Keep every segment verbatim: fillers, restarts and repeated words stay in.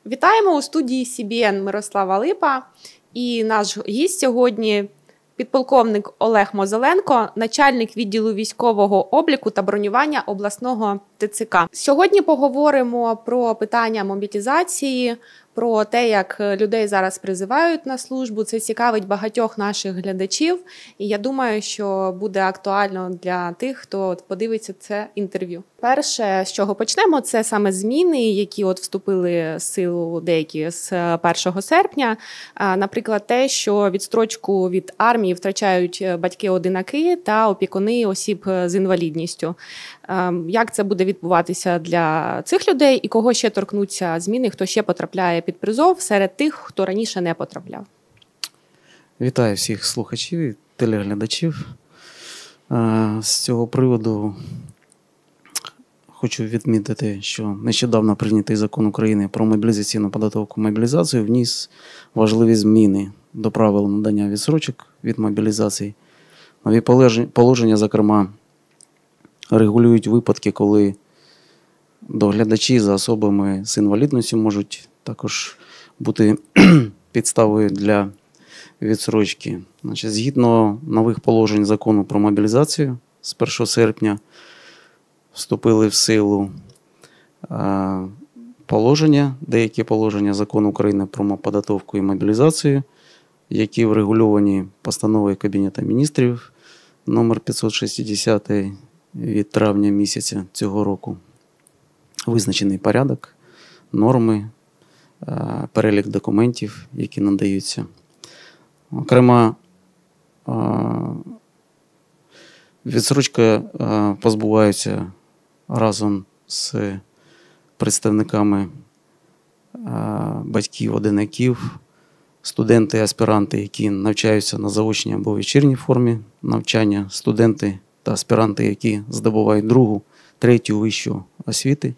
Вітаємо у студії Сі Бі Ен Мирослава Липа і наш гість сьогодні підполковник Олег Мозоленко, начальник відділу військового обліку та бронювання обласного Те Це Ка. Сьогодні поговоримо про питання мобілізації, про те, як людей зараз призивають на службу. Це цікавить багатьох наших глядачів, і я думаю, що буде актуально для тих, хто подивиться це інтерв'ю. Перше, з чого почнемо, це саме зміни, які от вступили в силу деякі з першого серпня. Наприклад, те, що відстрочку від армії втрачають батьки-одинаки та опікуни осіб з інвалідністю. Як це буде відбуватися для цих людей і кого ще торкнуться зміни, хто ще потрапляє під призов серед тих, хто раніше не потрапляв? Вітаю всіх слухачів і телеглядачів. З цього приводу хочу відмітити, що нещодавно прийнятий закон України про мобілізаційну податкову мобілізацію вніс важливі зміни до правил надання відстрочок від мобілізації. Нові положення, зокрема, регулюють випадки, коли доглядачі за особами з інвалідністю можуть також бути підставою для відстрочки. Значить, згідно нових положень закону про мобілізацію з першого серпня вступили в силу а, положення, деякі положення закону України про податкову і мобілізацію, які врегульовані постановою Кабінету міністрів номер п'ятсот шістдесят від травня місяця цього року. Визначений порядок, норми, перелік документів, які надаються. Окрема відстрочка позбувається разом з представниками батьків-одинаків, студенти і аспіранти, які навчаються на заочній або вечірній формі навчання, студенти та аспіранти, які здобувають другу, третю вищу освіти.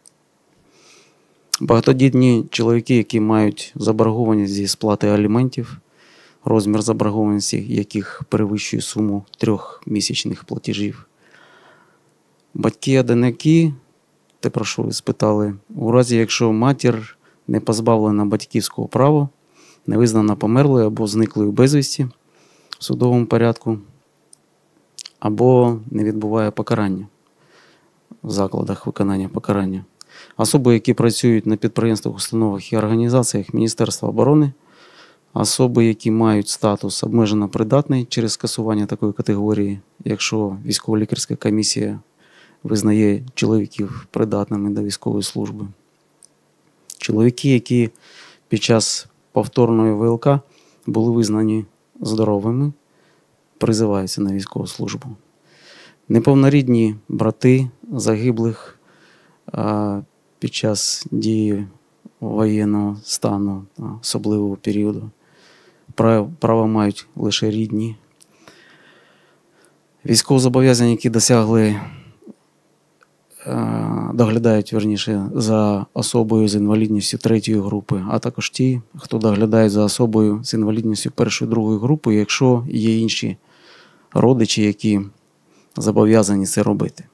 Багатодітні чоловіки, які мають заборгованість зі сплати аліментів, розмір заборгованості яких перевищує суму трьох місячних платежів. Батьки-одинаки, те, про що ви спитали, у разі, якщо матір не позбавлена батьківського права, не визнана померлою або зниклою безвісті в судовому порядку, або не відбуває покарання в закладах виконання покарання. Особи, які працюють на підприємствах, установах і організаціях Міністерства оборони, особи, які мають статус обмежено придатний через скасування такої категорії, якщо військово-лікарська комісія визнає чоловіків придатними до військової служби. Чоловіки, які під час повторної Ве Ел Ка були визнані здоровими, призиваються на військову службу. Неповнорідні брати загиблих а, під час дії воєнного стану, особливого періоду. Право, право мають лише рідні. Військовозобов'язані, які досягли, а, доглядають, верніше, за особою з інвалідністю третьої групи, а також ті, хто доглядає за особою з інвалідністю першої, другої групи, якщо є інші родичі, які зобов'язані це робити.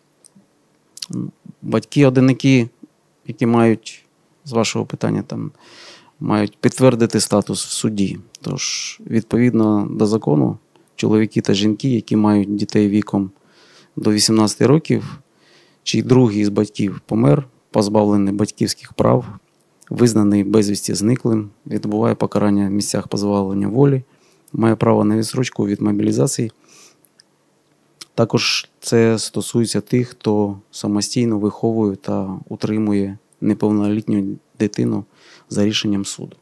Батьки-одинаки, які мають, з вашого питання, там, мають підтвердити статус в суді. Тож, відповідно до закону, чоловіки та жінки, які мають дітей віком до вісімнадцяти років, чий другий з батьків помер, позбавлений батьківських прав, визнаний безвісті зниклим, відбуває покарання в місцях позбавлення волі, має право на відстрочку від мобілізації. Також це стосується тих, хто самостійно виховує та утримує неповнолітню дитину за рішенням суду.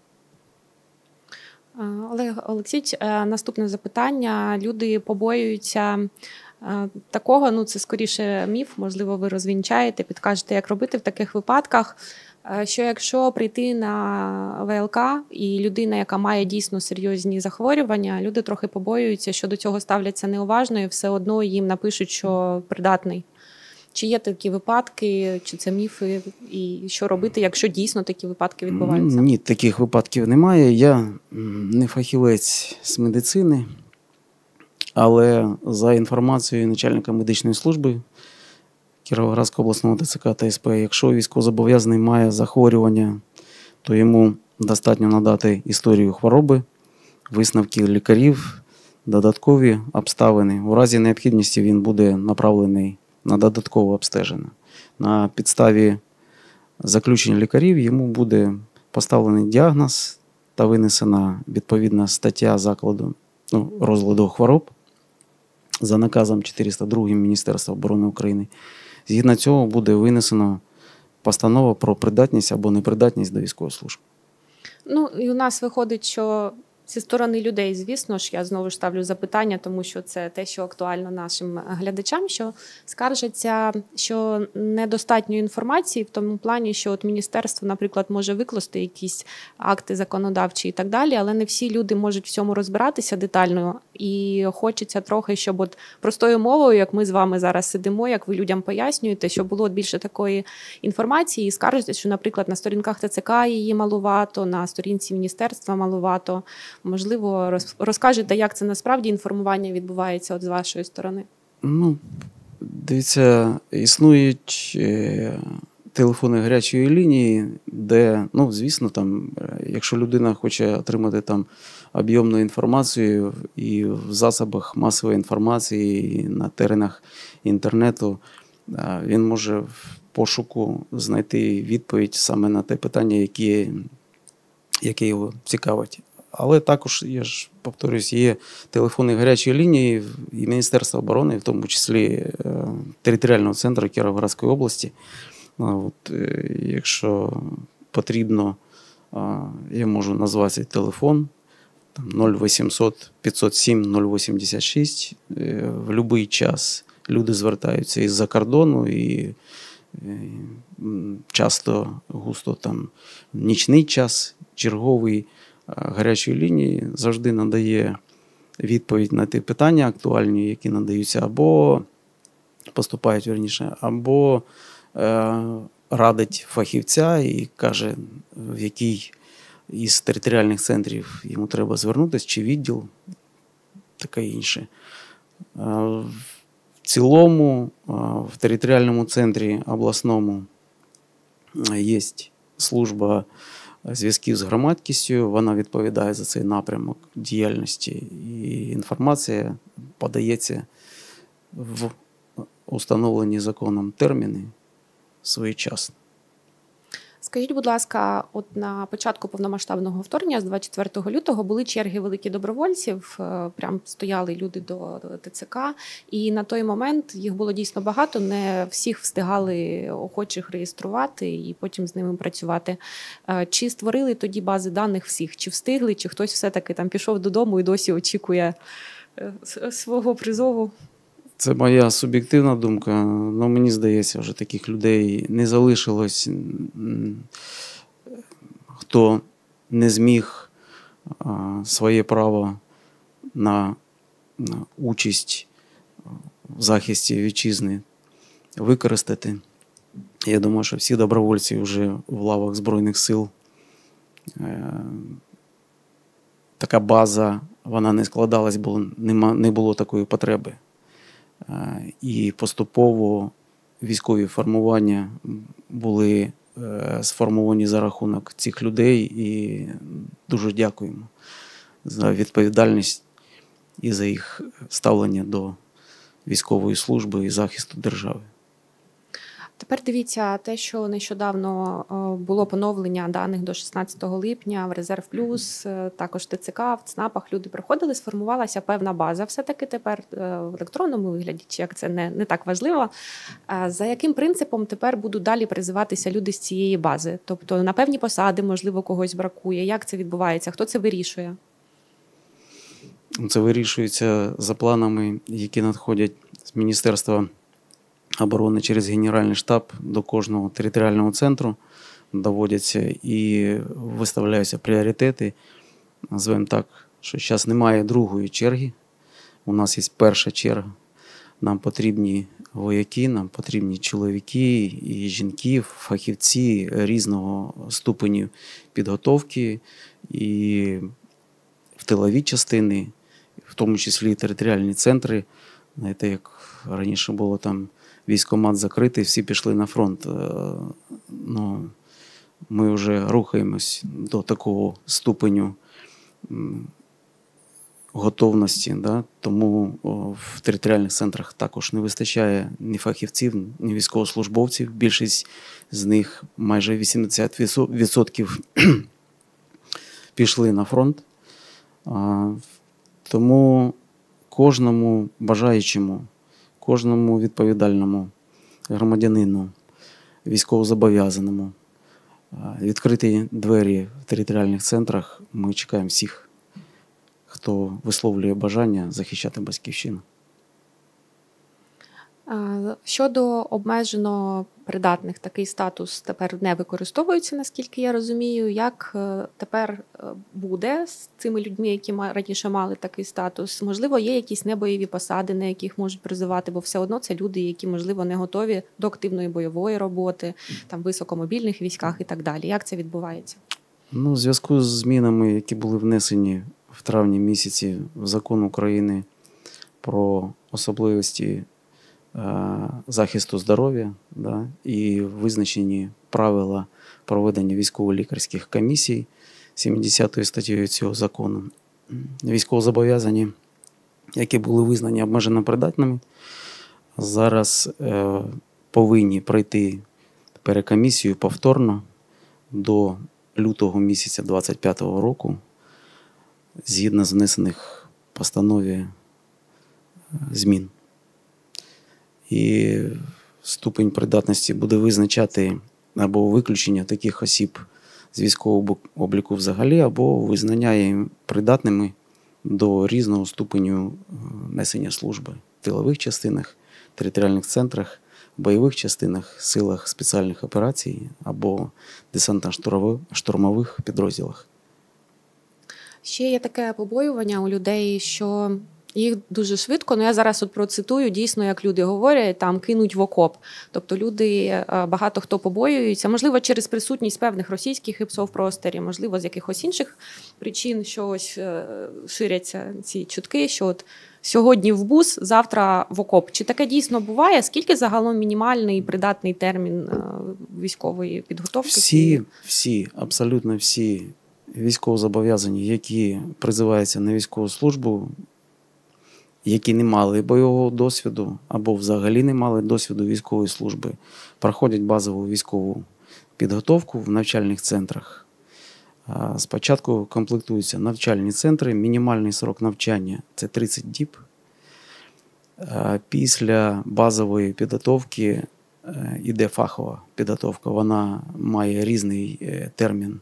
Олег Олексійович, наступне запитання. Люди побоюються такого, ну це скоріше міф, можливо, ви розвінчаєте, підкажете, як робити в таких випадках, що якщо прийти на Ве Ел Ка і людина, яка має дійсно серйозні захворювання, люди трохи побоюються, що до цього ставляться неуважно і все одно їм напишуть, що придатний. Чи є такі випадки, чи це міфи, і що робити, якщо дійсно такі випадки відбуваються? Ні, таких випадків немає. Я не фахівець з медицини, але за інформацією начальника медичної служби Кіровоградського обласного Те Це Ка та Ес Пе, якщо військовозобов'язаний має захворювання то йому достатньо надати історію хвороби, висновки лікарів, додаткові обставини. У разі необхідності він буде направлений на додаткове обстеження. На підставі заключень лікарів йому буде поставлений діагноз та винесена відповідна стаття закладу, ну, розладу хвороб за наказом чотириста другим Міністерства оборони України. Згідно цього буде винесено постанова про придатність або непридатність до військової служби. Ну, і у нас виходить, що зі сторони людей, звісно ж, я знову ж ставлю запитання, тому що це те, що актуально нашим глядачам, що скаржаться, що недостатньо інформації в тому плані, що от міністерство, наприклад, може викласти якісь акти законодавчі і так далі, але не всі люди можуть в цьому розбиратися детально, і хочеться трохи, щоб от простою мовою, як ми з вами зараз сидимо, як ви людям пояснюєте, щоб було більше такої інформації, і скаржаться, що, наприклад, на сторінках ТЦК її малувато, на сторінці міністерства малувато. Можливо, розкажете, як це насправді інформування відбувається от з вашої сторони? Ну, дивіться, існують е, телефони гарячої лінії, де, ну, звісно, там, якщо людина хоче отримати там об'ємну інформацію і в засобах масової інформації, і на теренах інтернету, е, він може в пошуку знайти відповідь саме на те питання, яке, яке його цікавить. Але також, я ж повторюсь, є телефони гарячої лінії і Міністерства оборони, в тому числі територіального центру Кіровоградської області. От, якщо потрібно, я можу назвати цей телефон нуль вісімсот п'ятсот сім нуль вісімдесят шість. В будь-який час люди звертаються із-за кордону і часто густо там нічний час, черговий. Гарячої лінії завжди надає відповідь на ті питання актуальні, які надаються, або поступають, верніше, або е, радить фахівця і каже, в який із територіальних центрів йому треба звернутися, чи відділ, таке інше. Е, в цілому, е, в територіальному центрі обласному є служба зв'язків з громадськістю, вона відповідає за цей напрямок діяльності, і інформація подається в установлені законом терміни своєчасно. Скажіть, будь ласка, от на початку повномасштабного вторгнення з двадцять четвертого лютого були черги великі добровольців, прям стояли люди до ТЦК, і на той момент їх було дійсно багато, не всіх встигали охочих реєструвати і потім з ними працювати. Чи створили тоді бази даних всіх? Чи встигли, чи хтось все-таки там пішов додому і досі очікує свого призову? Це моя суб'єктивна думка, але мені здається, вже таких людей не залишилось, хто не зміг своє право на участь в захисті вітчизни використати. Я думаю, що всі добровольці вже в лавах Збройних сил. Така база, вона не складалась, бо не було такої потреби. І поступово військові формування були сформовані за рахунок цих людей, і дуже дякуємо за відповідальність і за їх ставлення до військової служби і захисту держави. Тепер дивіться, те, що нещодавно було поновлення даних до шістнадцятого липня в Резерв Плюс, також ТЦК, в ЦНАПах люди приходили, сформувалася певна база все-таки тепер в електронному вигляді, чи як це не, не так важливо. За яким принципом тепер будуть далі призиватися люди з цієї бази? Тобто на певні посади, можливо, когось бракує. Як це відбувається? Хто це вирішує? Це вирішується за планами, які надходять з Міністерства оборони через Генеральний штаб до кожного територіального центру, доводяться і виставляються пріоритети. Назвемо так, що зараз немає другої черги. У нас є перша черга. Нам потрібні вояки, нам потрібні чоловіки і жінки, фахівці різного ступеню підготовки і в тилові частини, в тому числі і територіальні центри. Знаєте, як раніше було там військкомат закритий, всі пішли на фронт. Ну, ми вже рухаємось до такого ступеню готовності, да? Тому в територіальних центрах також не вистачає ні фахівців, ні військовослужбовців. Більшість з них, майже вісімдесят відсотків, пішли на фронт. Тому кожному бажаючому, кожному відповідальному громадянину, військовозобов'язаному відкриті двері в територіальних центрах. Ми чекаємо всіх, хто висловлює бажання захищати батьківщину. Щодо обмежено придатних, такий статус тепер не використовується, наскільки я розумію. Як тепер буде з цими людьми, які раніше мали такий статус? Можливо, є якісь небойові посади, на яких можуть призивати, бо все одно це люди, які, можливо, не готові до активної бойової роботи, там, в високомобільних військах і так далі. Як це відбувається? Ну, у зв'язку з змінами, які були внесені в травні місяці в Закон України про особливості захисту здоров'я, да, і визначені правила проведення військово-лікарських комісій сімдесятою статтею цього закону. Військовозобов'язані, які були визнані обмежено придатними, зараз е, повинні пройти перекомісію повторно до лютого місяця двадцять п'ятого року, згідно з внесених в постанові змін. І ступень придатності буде визначати або виключення таких осіб з військового обліку взагалі, або визнання їм придатними до різного ступеню несення служби в тилових частинах, територіальних центрах, бойових частинах, силах спеціальних операцій або десантно-штурмових підрозділах. Ще є таке побоювання у людей, що їх дуже швидко, ну я зараз от процитую, дійсно, як люди говорять, там кинуть в окоп. Тобто люди, багато хто побоюються, можливо, через присутність певних російських ІПСО в просторі, можливо, з якихось інших причин, що ось ширяться ці чутки, що от сьогодні в бус, завтра в окоп. Чи таке дійсно буває? Скільки загалом мінімальний придатний термін військової підготовки? Всі, всі, абсолютно всі військовозобов'язані, які призиваються на військову службу, які не мали бойового досвіду або взагалі не мали досвіду військової служби, проходять базову військову підготовку в навчальних центрах. Спочатку комплектуються навчальні центри, мінімальний срок навчання – це тридцять діб. Після базової підготовки йде фахова підготовка. Вона має різний термін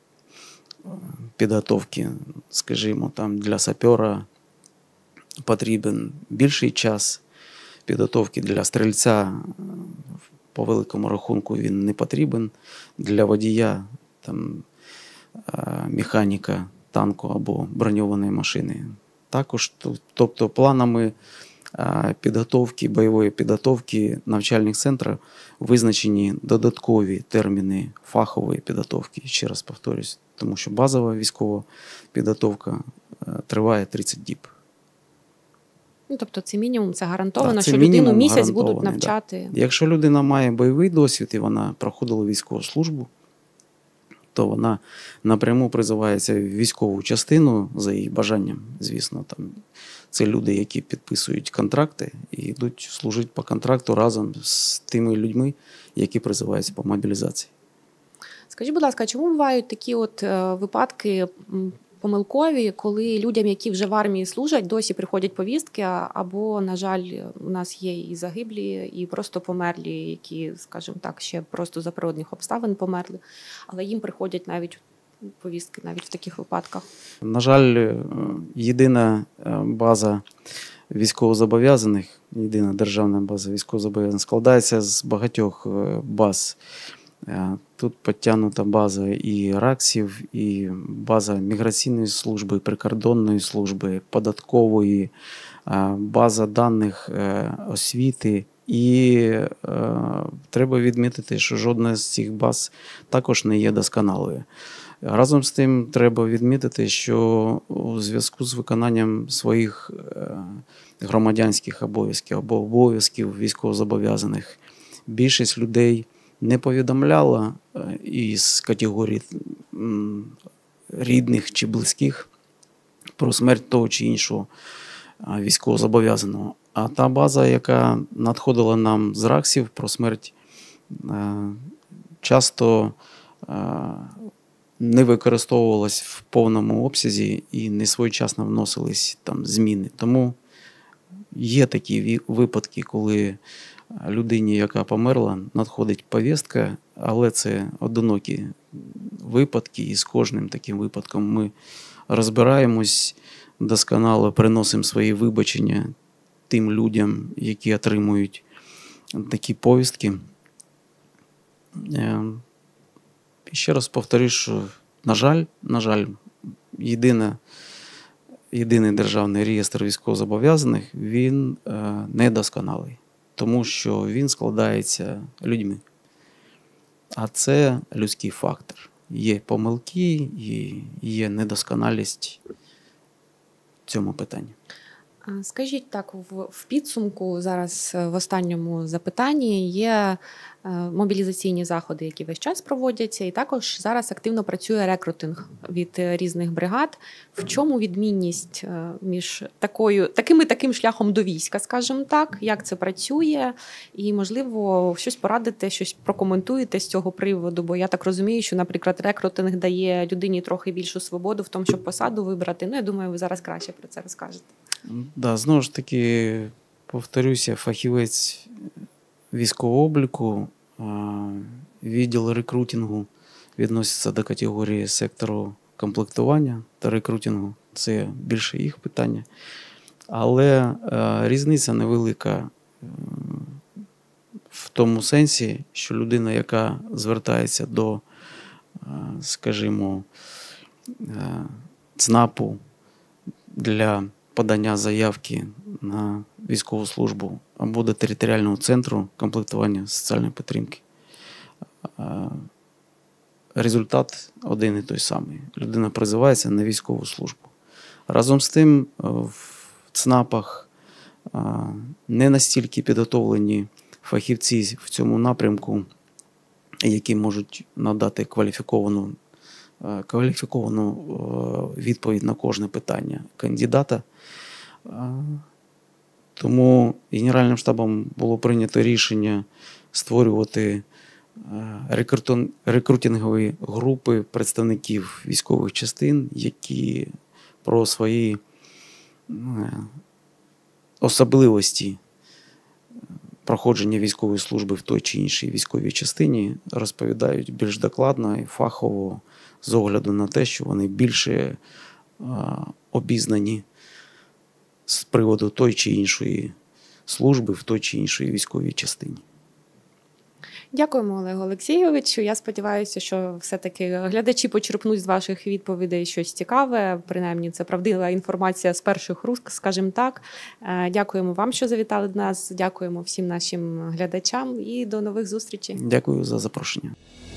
підготовки, скажімо, там для сапера потрібен більший час підготовки, для стрільця по великому рахунку він не потрібен, для водія, там, механіка танку або броньованої машини. Також, тобто планами підготовки, бойової підготовки навчальних центрів визначені додаткові терміни фахової підготовки, ще раз повторюсь, тому що базова військова підготовка триває тридцять діб. Ну, тобто це мінімум, це гарантовано, так, це що людину місяць будуть навчати. Да. Якщо людина має бойовий досвід і вона проходила військову службу, то вона напряму призивається в військову частину за її бажанням, звісно. Там, це люди, які підписують контракти і йдуть служити по контракту разом з тими людьми, які призиваються по мобілізації. Скажіть, будь ласка, чому бувають такі от е, випадки помилкові, коли людям, які вже в армії служать, досі приходять повістки, або, на жаль, у нас є і загиблі, і просто померлі, які, скажімо так, ще просто за природних обставин померли, але їм приходять навіть повістки навіть в таких випадках? На жаль, єдина база військовозобов'язаних, єдина державна база військовозобов'язаних складається з багатьох баз. Тут підтягнута база і РАКСів, і база міграційної служби, прикордонної служби, податкової, база даних освіти. І е, треба відмітити, що жодна з цих баз також не є досконалою. Разом з тим треба відмітити, що у зв'язку з виконанням своїх е, громадянських обов'язків або обов'язків військовозобов'язаних більшість людей не повідомляла із категорії рідних чи близьких про смерть того чи іншого військовозобов'язаного. А та база, яка надходила нам з РАКСів про смерть, часто не використовувалась в повному обсязі і не своєчасно вносились там зміни. Тому є такі випадки, коли людині, яка померла, надходить повістка, але це одинокі випадки, і з кожним таким випадком ми розбираємось досконало, приносимо свої вибачення тим людям, які отримують такі повістки. І ще раз повторю, що, на жаль, на жаль, єдина, єдиний державний реєстр військовозобов'язаних, він е, недосконалий, тому що він складається людьми. А це людський фактор. Є помилки і є недосконалість в цьому питанні. Скажіть так, в підсумку зараз в останньому запитанні є мобілізаційні заходи, які весь час проводяться, і також зараз активно працює рекрутинг від різних бригад. В чому відмінність між такою, таким і таким шляхом до війська, скажімо так, як це працює, і, можливо, щось порадите, щось прокоментуєте з цього приводу, бо я так розумію, що, наприклад, рекрутинг дає людині трохи більшу свободу в тому, щоб посаду вибрати. Ну, я думаю, ви зараз краще про це розкажете. Да, знову ж таки, повторюся, фахівець військового обліку, відділ рекрутингу відноситься до категорії сектору комплектування та рекрутингу. Це більше їх питання. Але різниця невелика в тому сенсі, що людина, яка звертається до, скажімо, ЦНАПу для подання заявки на військову службу або до територіального центру комплектування соціальної підтримки, результат один і той самий. Людина призивається на військову службу. Разом з тим, в ЦНАПах не настільки підготовлені фахівці в цьому напрямку, які можуть надати кваліфіковану кваліфіковану відповідь на кожне питання кандидата. Тому Генеральним штабом було прийнято рішення створювати рекрутингові групи представників військових частин, які про свої особливості проходження військової служби в той чи іншій військовій частині розповідають більш докладно і фахово, з огляду на те, що вони більше а, обізнані з приводу той чи іншої служби в той чи іншій військовій частині. Дякуємо, Олегу Олексійовичу. Я сподіваюся, що все-таки глядачі почерпнуть з ваших відповідей щось цікаве. Принаймні, це правдива інформація з перших рук, скажімо так. Дякуємо вам, що завітали до нас. Дякуємо всім нашим глядачам і до нових зустрічей. Дякую за запрошення.